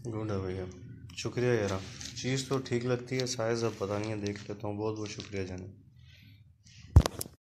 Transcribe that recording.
Good है भैया, शुक्रिया यार। चीज़ तो ठीक लगती है, साइज़ अब पता नहीं है, देख लेता हूँ। बहुत बहुत शुक्रिया जाने।